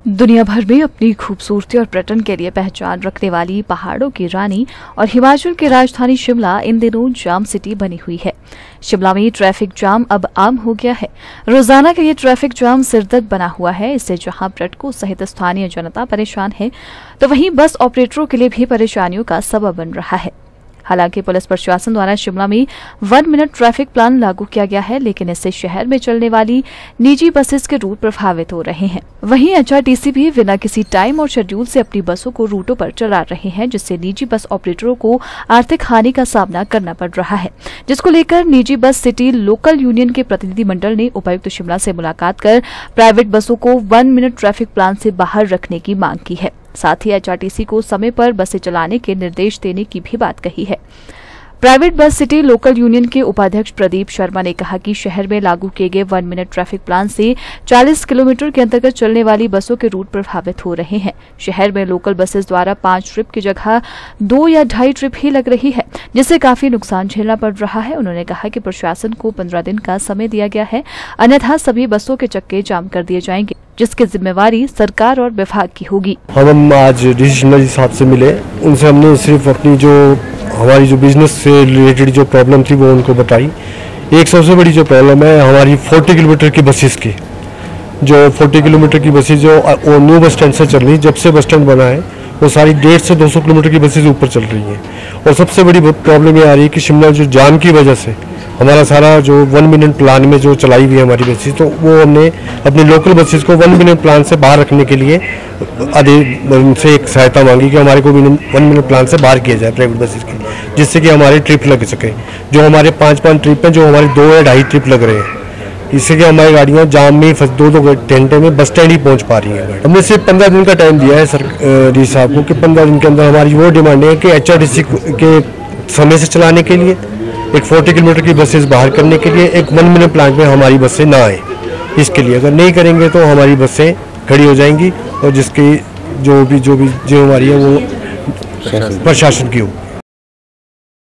दुनिया भर में अपनी खूबसूरती और पर्यटन के लिए पहचान रखने वाली पहाड़ों की रानी और हिमाचल की राजधानी शिमला इन दिनों जाम सिटी बनी हुई है। शिमला में ट्रैफिक जाम अब आम हो गया है। रोजाना का ये ट्रैफिक जाम सिरदर्द बना हुआ है। इससे जहां पर्यटकों सहित स्थानीय जनता परेशान है, तो वहीं बस ऑपरेटरों के लिए भी परेशानियों का सबब बन रहा है। हालांकि पुलिस प्रशासन द्वारा शिमला में 1 मिनट ट्रैफिक प्लान लागू किया गया है, लेकिन इससे शहर में चलने वाली निजी बसेस के रूट प्रभावित हो रहे हैं। वहीं एचआरटीसी भी बिना किसी टाइम और शेड्यूल से अपनी बसों को रूटों पर चला रहे हैं, जिससे निजी बस ऑपरेटरों को आर्थिक हानि का सामना करना पड़ रहा है, जिसको लेकर निजी बस सिटी लोकल यूनियन के प्रतिनिधिमंडल ने उपायुक्त शिमला से मुलाकात कर प्राइवेट बसों को 1 मिनट ट्रैफिक प्लान से बाहर रखने की मांग की है। साथ ही एचआरटीसी को समय पर बसें चलाने के निर्देश देने की भी बात कही है। Private bus city local union के उपाध्यक्ष प्रदीप शर्मा ने कहा कि शहर में लागू किए गए 1 मिनट ट्रैफिक प्लान से 40 किलोमीटर के अंतर्गत चलने वाली बसों के रूट प्रभावित हो रहे हैं। शहर में लोकल बसेस द्वारा 5 ट्रिप की जगह 2 या 2.5 ट्रिप ही लग रही है, जिससे काफी नुकसान झेलना पड़ रहा है। उन्होंने कहा कि प्रशासन को 15 दिन का समय दिया गया है, अन्यथा सभी बसों के चक्के जाम कर दिए जाएंगे, जिसकी जिम्मेवारी सरकार और विभाग की होगी। हम आज डीसी शिमला जी साहब से मिले, उनसे हमने सिर्फ अपनी जो हमारी जो बिजनेस से रिलेटेड जो प्रॉब्लम थी वो उनको बताई। एक सबसे बड़ी जो प्रॉब्लम है हमारी 40 किलोमीटर की बसेस की, जो 40 किलोमीटर की बसेस जो न्यू बस स्टैंड से चल रही, जब से बस स्टैंड बना है वो सारी 150 से 200 किलोमीटर की बसेस ऊपर चल रही हैं। और सबसे बड़ी प्रॉब्लम ये आ रही है कि शिमला जो जाम की वजह से हमारा सारा जो 1 मिनट प्लान में जो चलाई हुई है हमारी बसेस, तो वो हमने अपनी लोकल बसेस को 1 मिनट प्लान से बाहर रखने के लिए उनसे एक सहायता मांगी कि हमारे को 1 मिनट प्लान से बाहर किया जाए प्राइवेट बसेस की, जिससे कि हमारे ट्रिप लग सके। जो हमारे 5-5 ट्रिप हैं, जो हमारे 2 या 2.5 ट्रिप लग रहे हैं, इससे कि हमारी गाड़ियाँ जाम में 2-2 घंटे में बस स्टैंड ही पहुँच पा रही हैं। हमने सिर्फ 15 दिन का टाइम दिया है सर डी साहब को कि 15 दिन के अंदर हमारी वो डिमांड है कि एचआरटीसी के समय से चलाने के लिए एक 40 किलोमीटर की बसेस बाहर करने के लिए एक 1 मिनट प्लान में हमारी बसें ना आए। इसके लिए अगर नहीं करेंगे तो हमारी बसें खड़ी हो जाएंगी और जिसकी जो हमारी है वो प्रशासन की हो।